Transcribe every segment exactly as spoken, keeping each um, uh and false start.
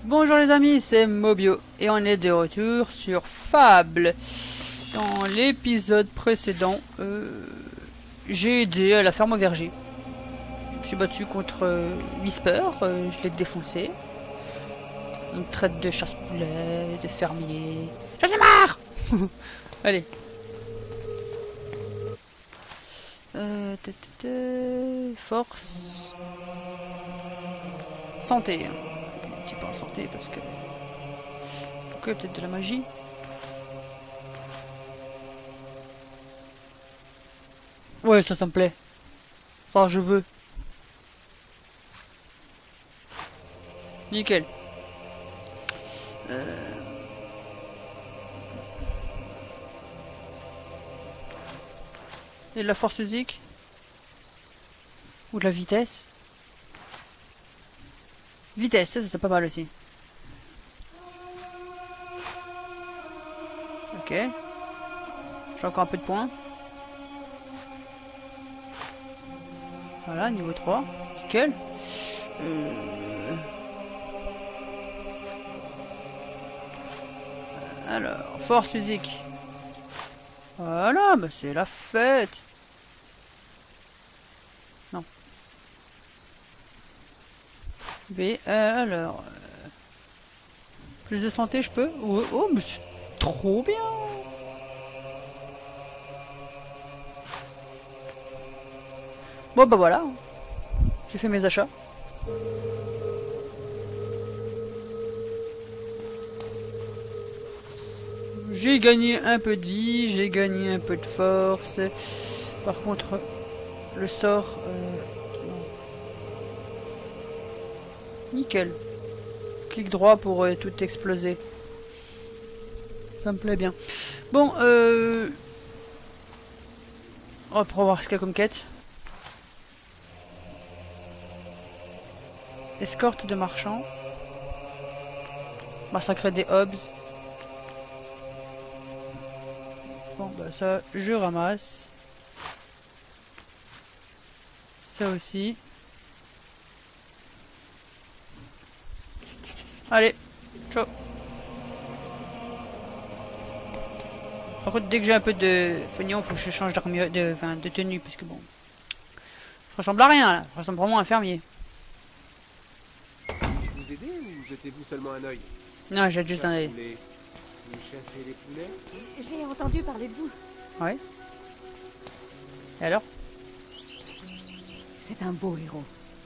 Bonjour les amis, c'est Mobio et on est de retour sur Fable. Dans l'épisode précédent, euh, j'ai aidé à la ferme au verger. Je me suis battu contre euh, Whisper, euh, je l'ai défoncé. On me traite de chasse-poulet, de fermier. J'en ai marre. Allez. Euh, ta, ta, ta, force. Santé. Un petit peu en santé parce que... Ok, peut-être de la magie. Ouais, ça, ça me plaît. Ça, je veux. Nickel. Euh... Et de la force physique? Ou de la vitesse? Vitesse, ça, ça c'est pas mal aussi. Ok. J'ai encore un peu de points. Voilà, niveau trois. Nickel. Euh... Alors, force physique. Voilà, bah c'est la fête. Non. B, euh, alors... Euh... Plus de santé, je peux? Oh, oh mais c'est trop bien. Bon bah voilà, j'ai fait mes achats. J'ai gagné un peu de vie, j'ai gagné un peu de force. Par contre, le sort... Euh... Nickel. Clic droit pour euh, tout exploser. Ça me plaît bien. Bon, euh... on va voir ce qu'il y a comme quête. Escorte de marchands. Massacrer des hobs. Bon bah ça je ramasse. Ça aussi. Allez, ciao. Par contre dès que j'ai un peu de pognon, faut que je change d'armure, de, enfin, de tenue parce que bon, je ressemble à rien là. Je ressemble vraiment à un fermier. Vous aider ou jetez-vous seulement un œil? Non, j'ai juste un œil. Vous chassez les poulets? J'ai entendu parler de vous. Ouais. Et alors? C'est un beau héros.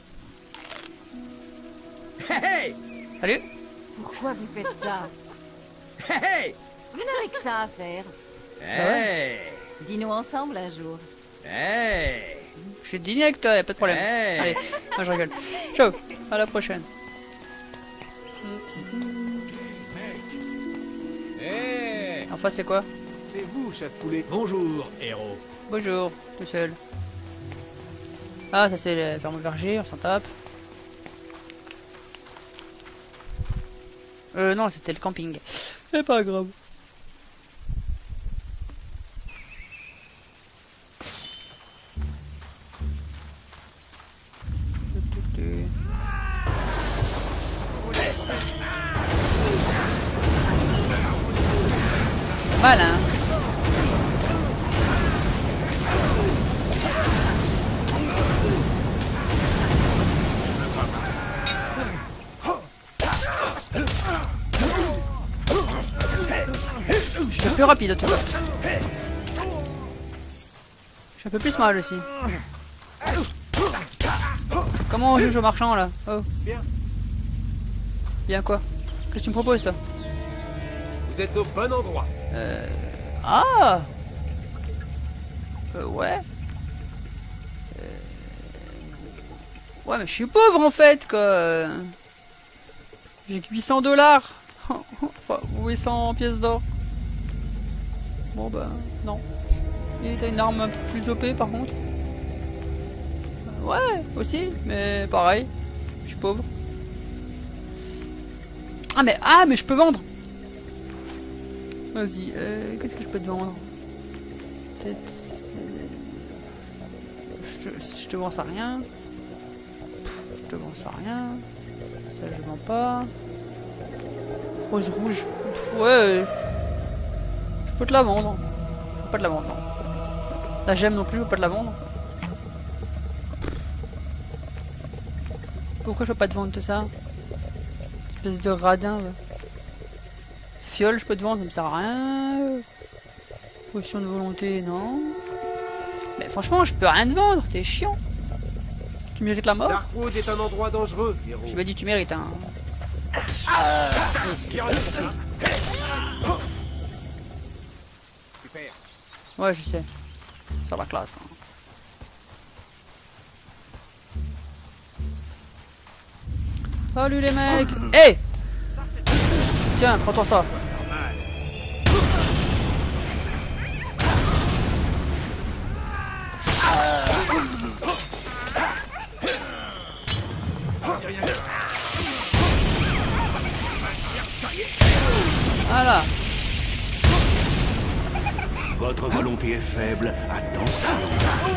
Hey! Salut. Pourquoi vous faites ça? Hey! Vous n'avez que ça à faire. Hey! Dis-nous ensemble un jour. Hey! Je suis dîner avec toi, y'a pas de problème. Hey! Allez, moi je rigole. Ciao, à la prochaine. Hey! Enfin c'est quoi? C'est vous, chasse-poulet. Bonjour, héros. Bonjour, tout seul. Ah, ça c'est la ferme au verger, on s'en tape. Euh, non, c'était le camping. C'est pas grave. Mal, hein. Je suis plus rapide en tout cas. Je suis un peu plus mal aussi. Comment on juge au marchand là? Oh. Bien. Bien quoi? Qu'est-ce que tu me proposes toi? Vous êtes au bon endroit. Euh... Ah euh, Ouais. Euh... Ouais mais je suis pauvre en fait quoi. J'ai que huit cents dollars. Enfin huit cents pièces d'or. Bon bah non. Et t'as une arme un peu plus O P par contre. Euh, ouais aussi mais pareil. Je suis pauvre. Ah mais ah mais je peux vendre. Vas-y, euh, qu'est-ce que je peux te vendre? Peut-être... Je te, je te vends ça rien. Je te vends ça rien. Ça je vends pas. Rose rouge. Pff, ouais. Je peux te la vendre. Je peux pas te la vendre, non. La gemme non plus, je peux pas te la vendre. Pourquoi je peux pas te vendre tout ça? Espèce de radin. Ouais. Fiole, je peux te vendre, ça me sert à rien. Potion de volonté, non. Mais franchement, je peux rien te vendre, t'es chiant. Tu mérites la mort? Darkwood est un endroit dangereux, héros. Je m'ai dit, tu mérites, hein. Super. Ouais, je sais. C'est la classe. Hein. Salut les mecs. Hey! Tiens, prends-toi ça. Voilà. Votre volonté est faible, attention.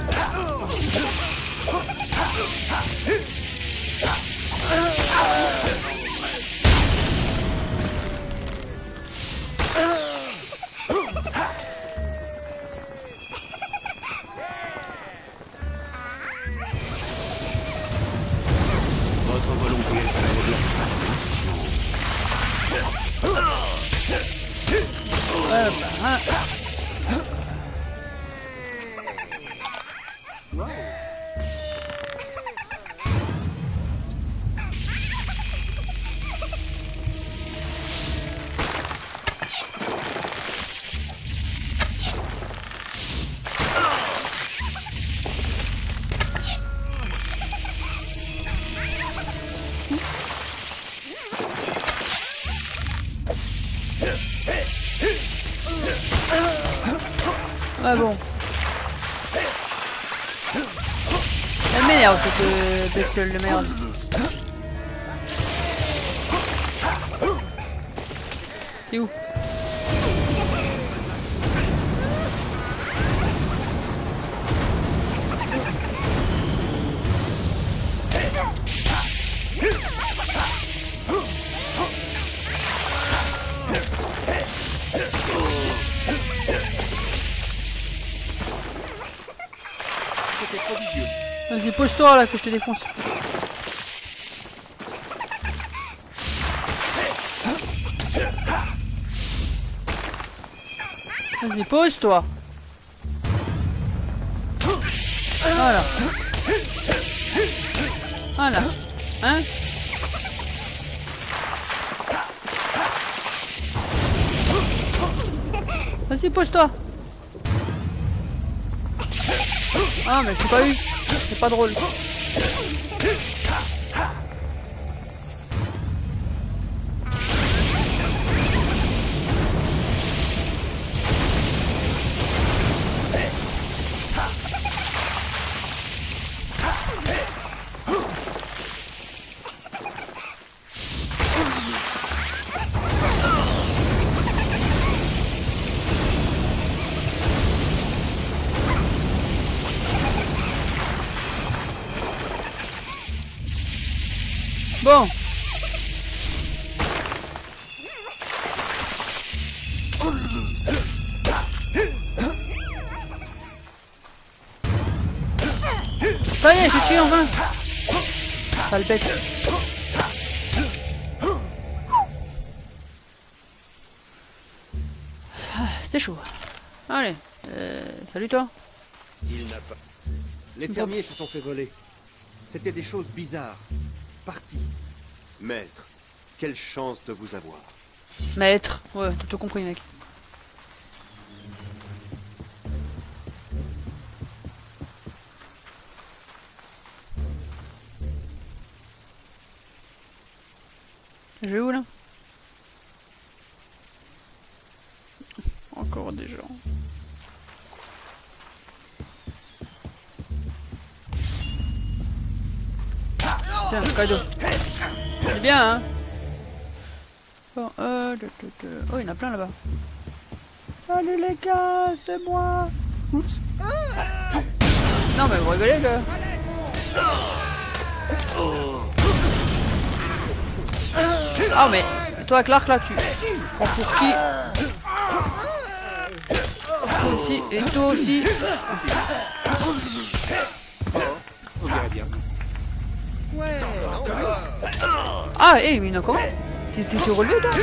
Votre volonté est faible, Ouais, bah, hein. Ouais bon. Elle m'énerve cette euh, bestiole de merde. T'es où? Vas-y, pose-toi là que je te défonce. Vas-y, pose-toi. Voilà. Voilà. Hein? Vas-y, pose-toi. Ah, mais je t'ai pas eu. C'est pas drôle. Bon. Ça y est, j'ai tué enfin. Sale bête. C'était chaud. Allez, euh, salut toi. Il n'a pas. Les fermiers se sont fait voler. C'était des choses bizarres. Parti. Maître, quelle chance de vous avoir. Maître, ouais, t'as tout compris mec. Je vais où là? Encore des gens. Tiens, cadeau. C'est bien, hein? Bon, euh... de, de, de... Oh, il y en a plein là-bas. Salut les gars, c'est moi. Oups. Non, mais vous rigolez, gars. Ah mais toi Clark là tu prends pour qui? Toi aussi et toi aussi. On dirait bien. Ouais. Ah hé hey, mais non comment? T'es t'es relevé toi?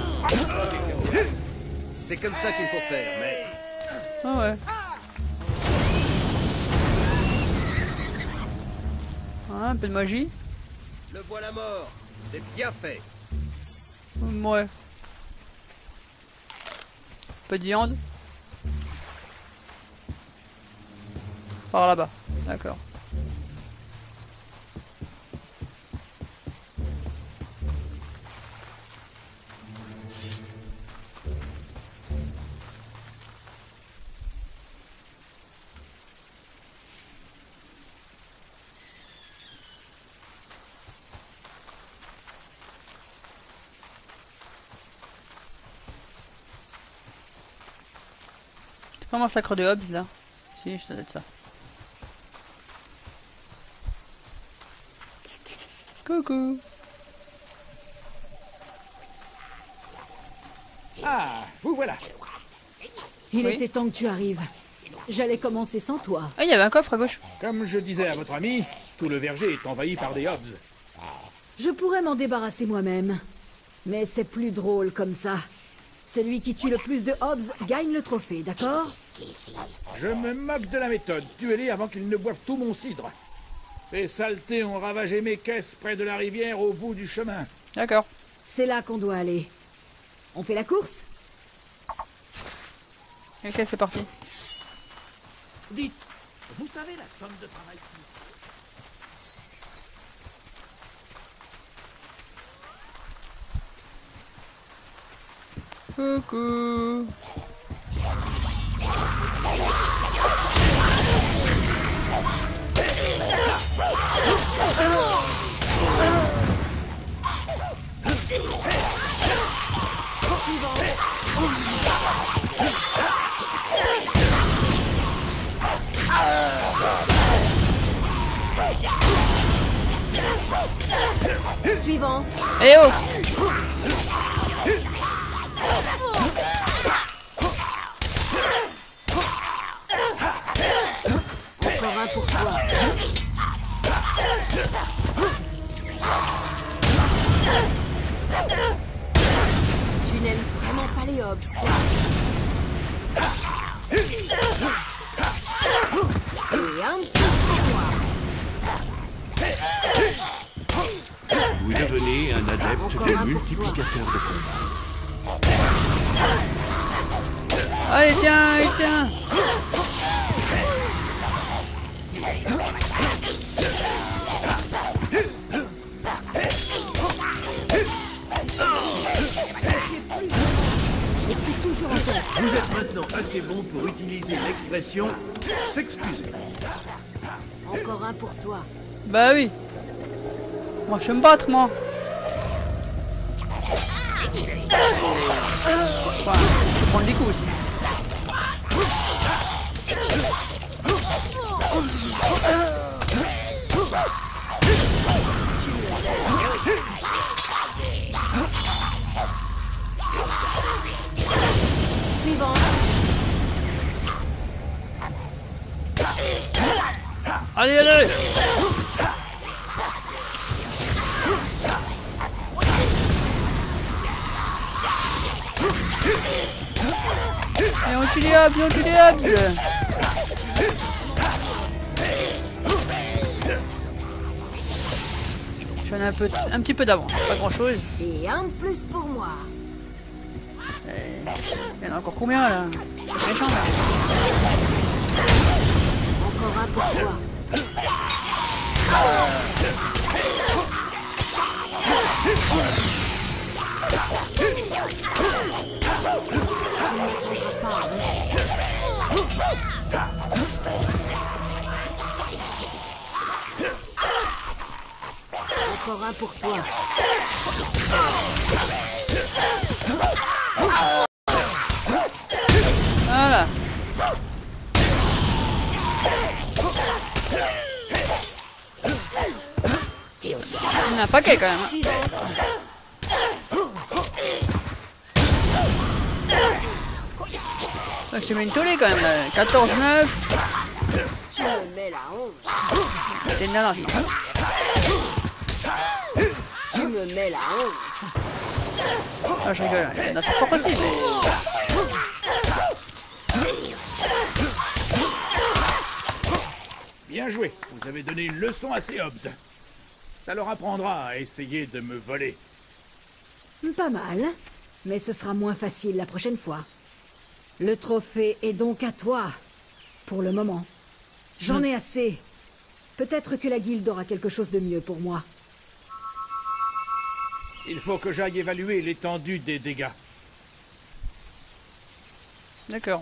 C'est comme ça qu'il faut faire, mais... Ah ouais. Ah, un peu de magie. Le voilà mort. C'est bien fait. Ouais. Peu de viande. Par là-bas. D'accord. C'est pas un massacre de Hobbs là? Si, je te donne ça. Coucou. Ah, vous voilà. Il Oui. était temps que tu arrives. J'allais commencer sans toi. Ah, il y avait un coffre à gauche. Comme je disais à votre ami, tout le verger est envahi par des Hobbs. Je pourrais m'en débarrasser moi-même. Mais c'est plus drôle comme ça. Celui qui tue le plus de Hobbs gagne le trophée, d'accord? Je me moque de la méthode. Tuez-les avant qu'ils ne boivent tout mon cidre. Ces saletés ont ravagé mes caisses près de la rivière au bout du chemin. D'accord. C'est là qu'on doit aller. On fait la course? Ok, c'est parti. Dites, vous savez la somme de travail qui... Coucou. Suivant. Eh oh. Encore un pour toi. Tu n'aimes vraiment pas les Hobbs, toi. Et un peu pour moi. Vous devenez un adepte Encore des un pour multiplicateurs de combat. Allez, tiens, allez, tiens. Et tu es toujours en tête. Vous êtes maintenant assez bon pour utiliser l'expression « s'excuser Encore un pour toi. Bah oui. Moi, je vais me battre, moi. Enfin, je vais prendre des coups aussi. Suivant. Allez, allez. Et on tue les Hobbs, on tue les Hobbs. J'en ai un, peu, un petit peu d'avance, pas grand chose. Et un de plus pour moi. Il y en a encore combien là? C'est méchant là. Encore un pour toi. Encore un pour toi. Voilà. Il y en a un paquet quand même. Hein. Ah, je te mets une tollée quand même là. quatorze neuf. Tu me mets la honte. T'es une nana, non? Tu me mets la honte. Ah, je rigole, les nanas sont forts aussi, mais... Bien joué. Vous avez donné une leçon à ces Hobbs. Ça leur apprendra à essayer de me voler. Pas mal, mais ce sera moins facile la prochaine fois. Le trophée est donc à toi, pour le moment. J'en ai assez. Peut-être que la guilde aura quelque chose de mieux pour moi. Il faut que j'aille évaluer l'étendue des dégâts. D'accord.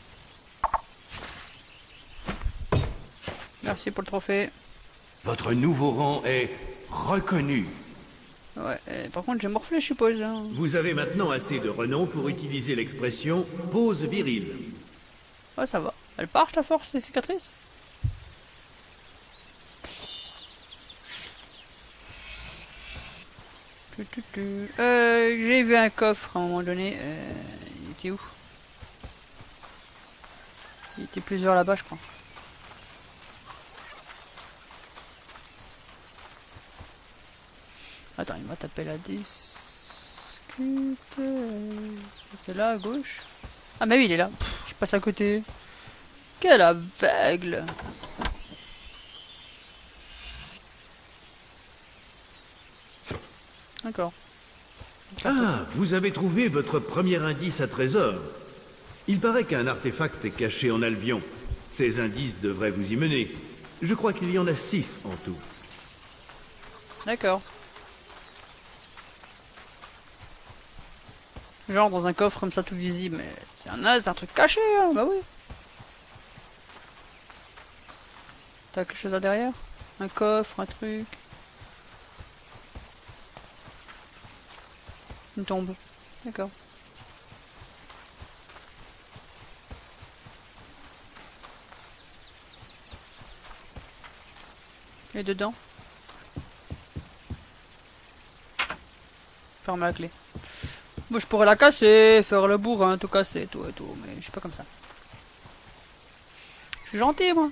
Merci pour le trophée. Votre nouveau rang est reconnu. Ouais, euh, par contre j'ai morflé je suppose. Hein. Vous avez maintenant assez de renom pour utiliser l'expression « pose virile ». Ouais, ça va. Elle part la force, les cicatrices. Tu, tu, tu. Euh, j'ai vu un coffre à un moment donné. Euh, il était où? Il était plus vers là-bas, je crois. Attends, il m'a tapé la discute. C'était là à gauche. Ah, mais oui, il est là. Pff, je passe à côté. Quel aveugle! D'accord. Ah, vous avez trouvé votre premier indice à trésor. Il paraît qu'un artefact est caché en Albion. Ces indices devraient vous y mener. Je crois qu'il y en a six en tout. D'accord. Genre dans un coffre comme ça tout visible, mais c'est un, c'est un truc caché, hein, bah oui. T'as quelque chose là derrière? Un coffre, un truc. Une tombe. D'accord. Et dedans? Ferme la clé. Bon, je pourrais la casser, faire le bourrin, tout casser, tout et tout, mais je suis pas comme ça. Je suis gentil, moi.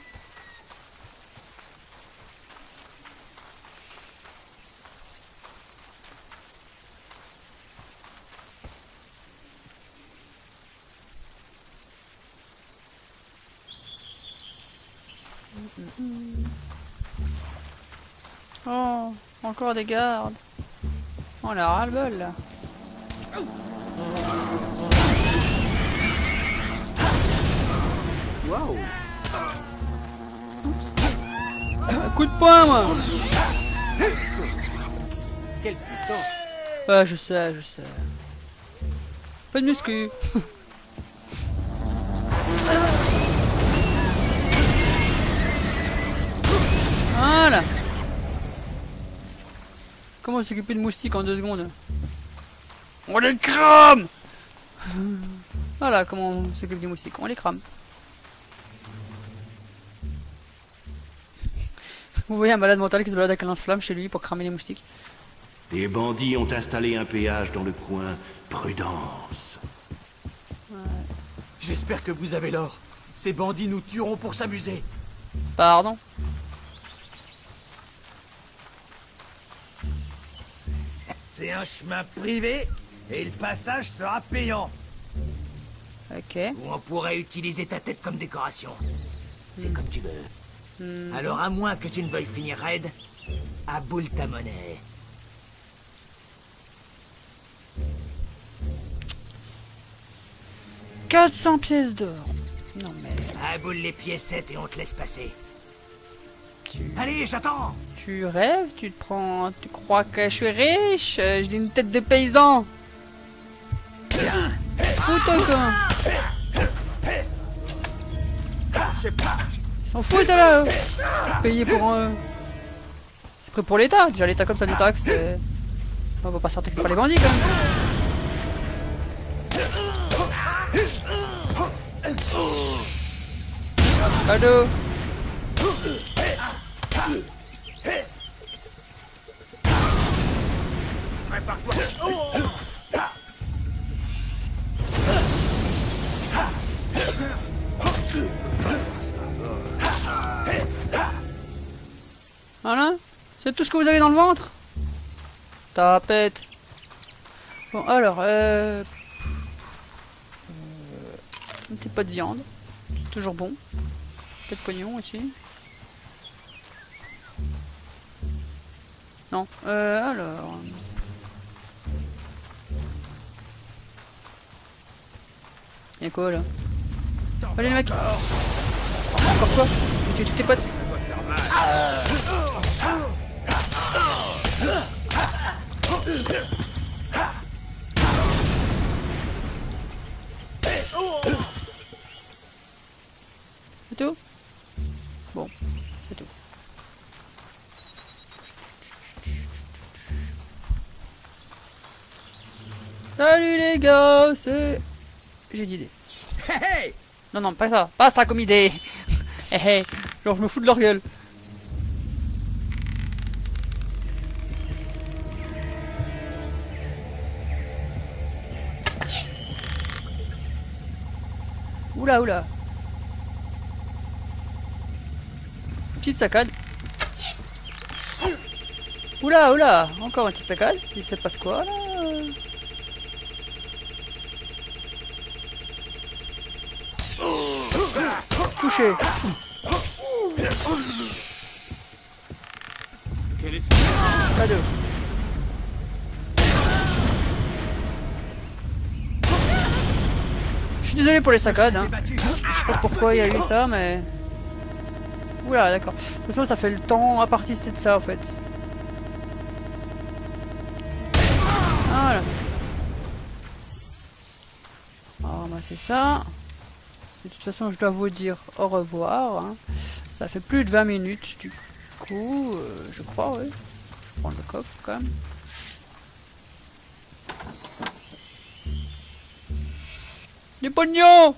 Oh, encore des gardes. On a ras-le-bol là. Waouh! Un coup de poing, moi. Quelle puissance! Ouais, je sais, je sais. Pas de muscu. Voilà. Comment s'occuper de moustiques en deux secondes? On les crame. Voilà comment on s'occupe des moustiques. On les crame. Vous voyez un malade mental qui se balade avec un lance-flamme chez lui pour cramer les moustiques. Les bandits ont installé un péage dans le coin. Prudence. Ouais. J'espère que vous avez l'or. Ces bandits nous tueront pour s'amuser. Pardon. C'est un chemin privé et le passage sera payant. Ok. Ou on pourrait utiliser ta tête comme décoration. C'est comme tu veux. Hmm. Alors à moins que tu ne veuilles finir raide, aboule ta monnaie. quatre cents pièces d'or. Non mais... Aboule les piécettes et on te laisse passer. Tu... Allez, j'attends. Tu rêves, tu te prends... Tu crois que je suis riche? J'ai une tête de paysan. Fous-toi quoi. Ils s'en foutent là. Payé pour un... C'est prêt pour l'État. Déjà l'État comme ça nous taxe. Et... On va pas sortir que c'est pas les bandits quand même. Cadeau. Prépare-toi. Voilà. C'est tout ce que vous avez dans le ventre? Tapette. Bon, alors, euh... euh... un petit peu de viande. C'est toujours bon. Un peu de pognon aussi. Non, euh, alors... Y'a quoi, là? Allez, les mecs! Encore quoi? Tu tues tous tes potes? C'est tout? Bon, c'est tout. Salut les gars, c'est... J'ai une idée. Hey, Non, non, pas ça, pas ça comme idée. Hé hé, genre je me fous de leur gueule. Oula, oula. Petite saccade. Oula, oula. Encore une petite saccade. Il se passe quoi là? Touché. Pas deux. Je suis désolé pour les saccades, hein. Je sais pas pourquoi il y a eu ça, mais... Oula, d'accord. De toute façon, ça fait le temps à partir de ça, en fait. Voilà. Alors, bah, c'est ça. De toute façon, je dois vous dire au revoir. Hein. Ça fait plus de vingt minutes, du coup, euh, je crois, oui. Je prends le coffre, quand même. Du pognon!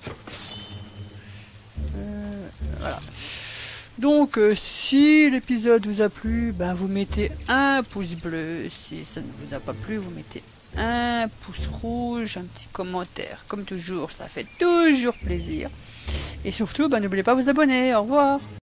euh, Voilà. Donc, euh, si l'épisode vous a plu, ben vous mettez un pouce bleu. Si ça ne vous a pas plu, vous mettez un pouce rouge, un petit commentaire. Comme toujours, ça fait toujours plaisir. Et surtout, ben, n'oubliez pas de vous abonner. Au revoir.